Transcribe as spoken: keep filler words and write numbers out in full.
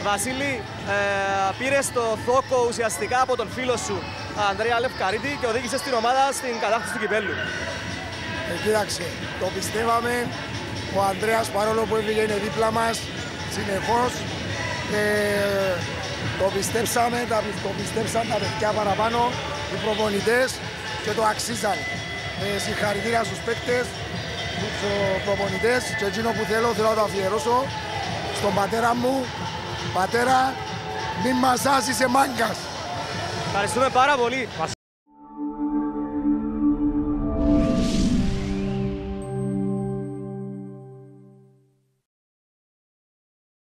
Βασίλη, ε, πήρες το θόκο ουσιαστικά από τον φίλο σου Ανδρέα Λευκαρίτη και οδήγησες την ομάδα στην κατάκτηση του κυπέλλου. Ε, κοίταξε, το πιστεύαμε. Ο Ανδρέας, παρόλο που έφυγε, είναι δίπλα μας συνεχώς. Ε, το πιστέψαμε, τα, το πιστέψαν τα παιδιά παραπάνω, οι προπονητές, και το αξίζαν. Ε, συγχαρητήρια στους παίκτες, στους προπονητές, και εκείνο που θέλω, θέλω να το αφιερώσω στον πατέρα μου. Πατέρα, μην μας άσεις, είσαι μάγκας. Ευχαριστούμε πάρα πολύ.